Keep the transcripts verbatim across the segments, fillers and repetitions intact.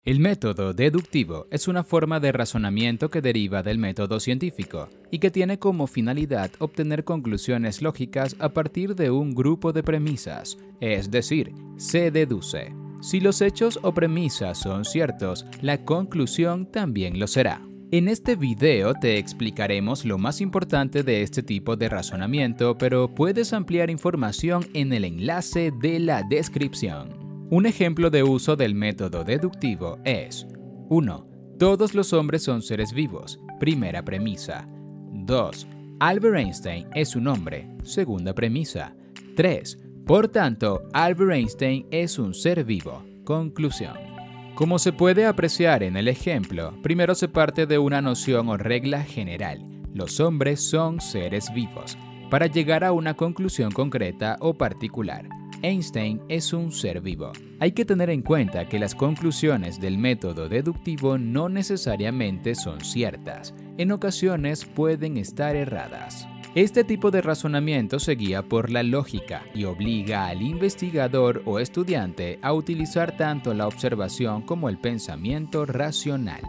El método deductivo es una forma de razonamiento que deriva del método científico y que tiene como finalidad obtener conclusiones lógicas a partir de un grupo de premisas, es decir, se deduce. Si los hechos o premisas son ciertos, la conclusión también lo será. En este video te explicaremos lo más importante de este tipo de razonamiento, pero puedes ampliar información en el enlace de la descripción. Un ejemplo de uso del método deductivo es uno. Todos los hombres son seres vivos, primera premisa. dos. Albert Einstein es un hombre, segunda premisa. tres. Por tanto, Albert Einstein es un ser vivo, conclusión. Como se puede apreciar en el ejemplo, primero se parte de una noción o regla general. Los hombres son seres vivos, para llegar a una conclusión concreta o particular. Einstein es un ser vivo. Hay que tener en cuenta que las conclusiones del método deductivo no necesariamente son ciertas. En ocasiones pueden estar erradas. Este tipo de razonamiento se guía por la lógica y obliga al investigador o estudiante a utilizar tanto la observación como el pensamiento racional.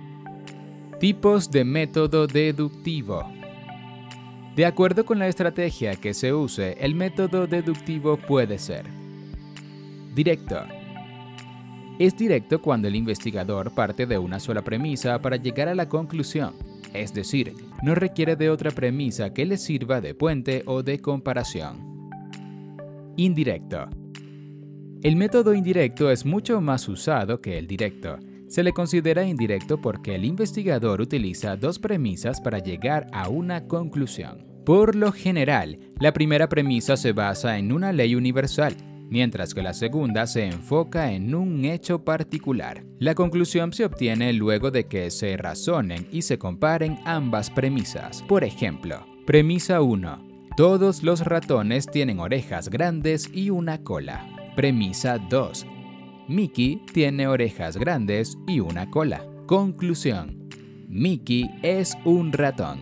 Tipos de método deductivo. De acuerdo con la estrategia que se use, el método deductivo puede ser directo. Es directo cuando el investigador parte de una sola premisa para llegar a la conclusión, es decir, no requiere de otra premisa que le sirva de puente o de comparación. Indirecto. El método indirecto es mucho más usado que el directo. Se le considera indirecto porque el investigador utiliza dos premisas para llegar a una conclusión. Por lo general, la primera premisa se basa en una ley universal, mientras que la segunda se enfoca en un hecho particular. La conclusión se obtiene luego de que se razonen y se comparen ambas premisas. Por ejemplo, premisa uno. Todos los ratones tienen orejas grandes y una cola. Premisa dos. Mickey tiene orejas grandes y una cola. Conclusión. Mickey es un ratón.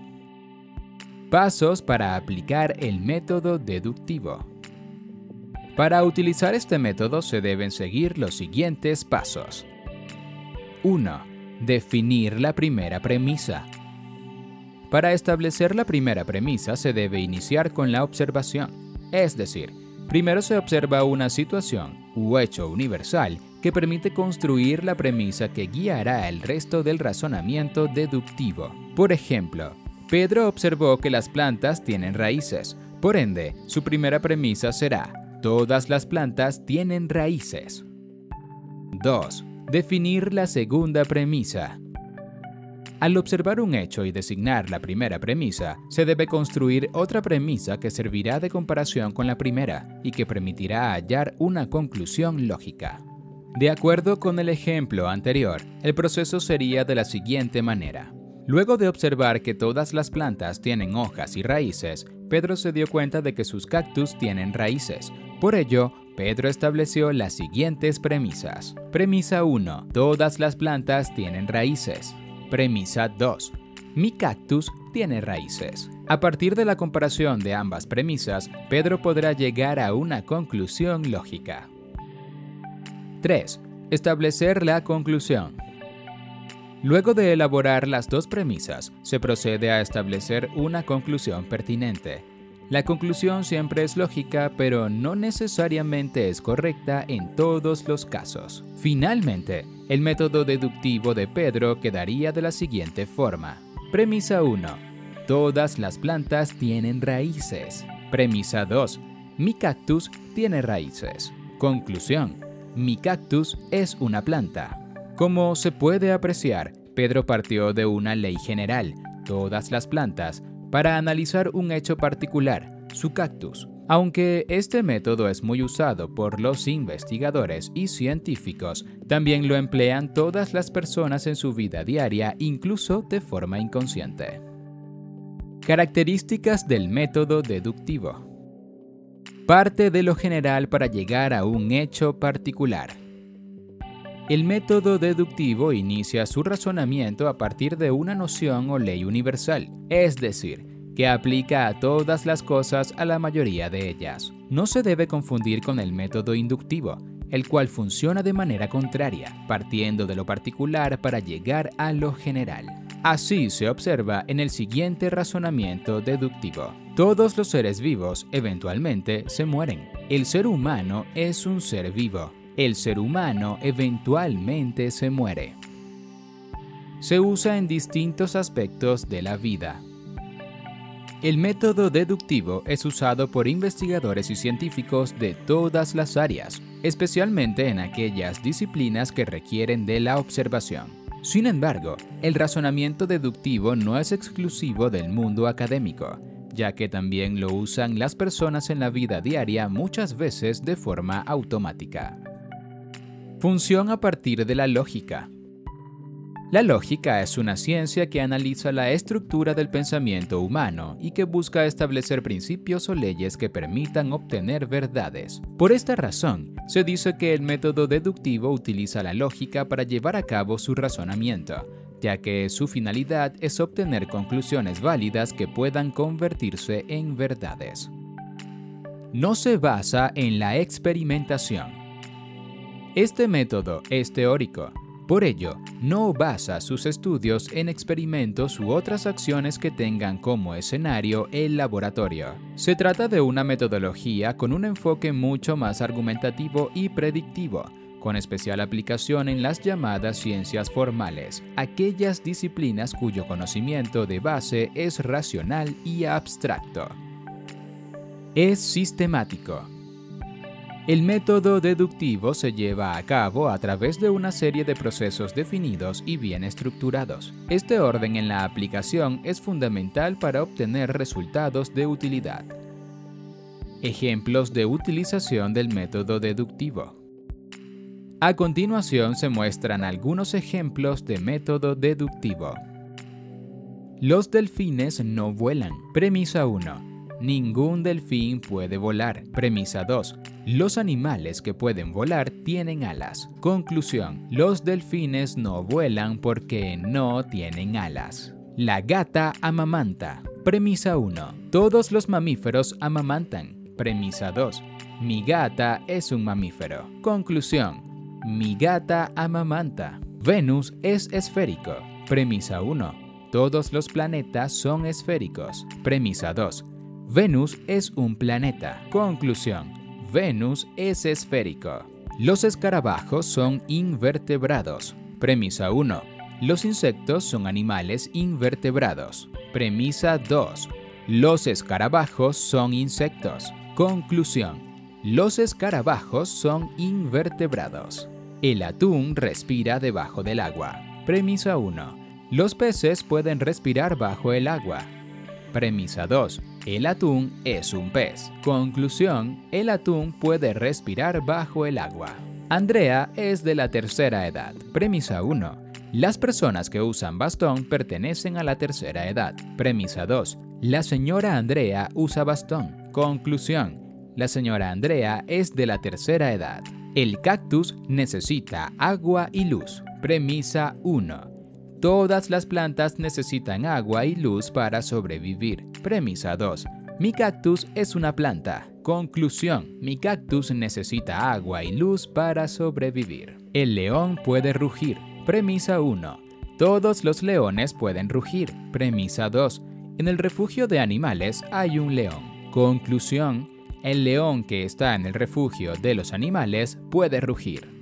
Pasos para aplicar el método deductivo. Para utilizar este método se deben seguir los siguientes pasos. uno. Definir la primera premisa. Para establecer la primera premisa se debe iniciar con la observación, es decir, primero se observa una situación u hecho universal que permite construir la premisa que guiará el resto del razonamiento deductivo. Por ejemplo, Pedro observó que las plantas tienen raíces, por ende, su primera premisa será: todas las plantas tienen raíces. dos. Definir la segunda premisa. Al observar un hecho y designar la primera premisa, se debe construir otra premisa que servirá de comparación con la primera y que permitirá hallar una conclusión lógica. De acuerdo con el ejemplo anterior, el proceso sería de la siguiente manera. Luego de observar que todas las plantas tienen hojas y raíces, Pedro se dio cuenta de que sus cactus tienen raíces. Por ello, Pedro estableció las siguientes premisas. Premisa uno. Todas las plantas tienen raíces. Premisa dos. Mi cactus tiene raíces. A partir de la comparación de ambas premisas, Pedro podrá llegar a una conclusión lógica. tres. Establecer la conclusión. Luego de elaborar las dos premisas, se procede a establecer una conclusión pertinente. La conclusión siempre es lógica, pero no necesariamente es correcta en todos los casos. Finalmente, el método deductivo de Pedro quedaría de la siguiente forma. Premisa uno. Todas las plantas tienen raíces. Premisa dos. Mi cactus tiene raíces. Conclusión. Mi cactus es una planta. Como se puede apreciar, Pedro partió de una ley general, todas las plantas, para analizar un hecho particular, su cactus. Aunque este método es muy usado por los investigadores y científicos, también lo emplean todas las personas en su vida diaria, incluso de forma inconsciente. Características del método deductivo. Parte de lo general para llegar a un hecho particular. El método deductivo inicia su razonamiento a partir de una noción o ley universal, es decir, que aplica a todas las cosas a la mayoría de ellas. No se debe confundir con el método inductivo, el cual funciona de manera contraria, partiendo de lo particular para llegar a lo general. Así se observa en el siguiente razonamiento deductivo. Todos los seres vivos eventualmente se mueren. El ser humano es un ser vivo. El ser humano eventualmente se muere. Se usa en distintos aspectos de la vida. El método deductivo es usado por investigadores y científicos de todas las áreas, especialmente en aquellas disciplinas que requieren de la observación. Sin embargo, el razonamiento deductivo no es exclusivo del mundo académico, ya que también lo usan las personas en la vida diaria muchas veces de forma automática. Función a partir de la lógica. La lógica es una ciencia que analiza la estructura del pensamiento humano y que busca establecer principios o leyes que permitan obtener verdades. Por esta razón, se dice que el método deductivo utiliza la lógica para llevar a cabo su razonamiento, ya que su finalidad es obtener conclusiones válidas que puedan convertirse en verdades. No se basa en la experimentación. Este método es teórico. Por ello, no basa sus estudios en experimentos u otras acciones que tengan como escenario el laboratorio. Se trata de una metodología con un enfoque mucho más argumentativo y predictivo, con especial aplicación en las llamadas ciencias formales, aquellas disciplinas cuyo conocimiento de base es racional y abstracto. Es sistemático. El método deductivo se lleva a cabo a través de una serie de procesos definidos y bien estructurados. Este orden en la aplicación es fundamental para obtener resultados de utilidad. Ejemplos de utilización del método deductivo. A continuación se muestran algunos ejemplos de método deductivo. Los delfines no vuelan. Premisa uno. Ningún delfín puede volar. Premisa dos. Los animales que pueden volar tienen alas. Conclusión. Los delfines no vuelan porque no tienen alas. La gata amamanta. Premisa uno. Todos los mamíferos amamantan. Premisa dos. Mi gata es un mamífero. Conclusión. Mi gata amamanta. Venus es esférico. Premisa uno. Todos los planetas son esféricos. Premisa dos. Venus es un planeta. Conclusión. Venus es esférico. Los escarabajos son invertebrados. Premisa uno. Los insectos son animales invertebrados. Premisa dos. Los escarabajos son insectos. Conclusión. Los escarabajos son invertebrados. El atún respira debajo del agua. Premisa uno. Los peces pueden respirar bajo el agua. Premisa dos. El atún es un pez. Conclusión. El atún puede respirar bajo el agua. Andrea es de la tercera edad. Premisa uno. Las personas que usan bastón pertenecen a la tercera edad. Premisa dos. La señora Andrea usa bastón. Conclusión. La señora Andrea es de la tercera edad. El cactus necesita agua y luz. Premisa uno. Todas las plantas necesitan agua y luz para sobrevivir. Premisa dos. Mi cactus es una planta. Conclusión. Mi cactus necesita agua y luz para sobrevivir. El león puede rugir. Premisa uno. Todos los leones pueden rugir. Premisa dos. En el refugio de animales hay un león. Conclusión. El león que está en el refugio de los animales puede rugir.